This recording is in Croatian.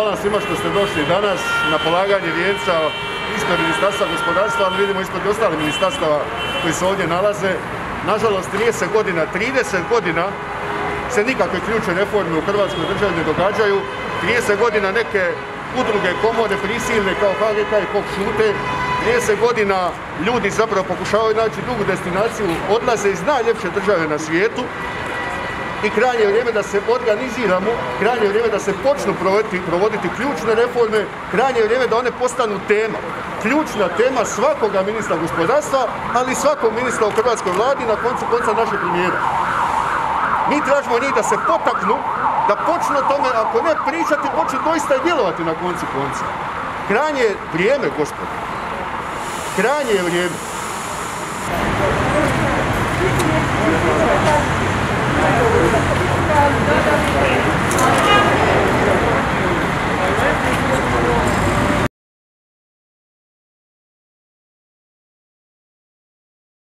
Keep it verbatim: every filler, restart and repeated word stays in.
hvala svima što ste došli danas na polaganje vijenca ispred Ministarstva gospodarstva, ali vidimo ispred ostalih ministarstava koji se ovdje nalaze. Nažalost, trideset godina, trideset godina se nikakve ključne reforme u Hrvatskoj državi ne događaju. trideset godina neke udruge, komore, prisilne kao H G K i P O K šute. trideset godina ljudi zapravo pokušavaju naći drugu destinaciju, odlaze iz najljepše države na svijetu. I krajnje je vrijeme da se organiziramo, krajnje je vrijeme da se počnu provoditi, provoditi ključne reforme, krajnje je vrijeme da one postanu tema. Ključna tema svakoga ministra gospodarstva, ali i svakog ministra u hrvatskoj vladi, na koncu konca naše premijera. Mi tražimo njih da se potaknu, da počnu o tome, ako ne pričati, počnu doista i djelovati na koncu konca. Krajnje je vrijeme, gospodo. Krajnje je vrijeme. Thank you.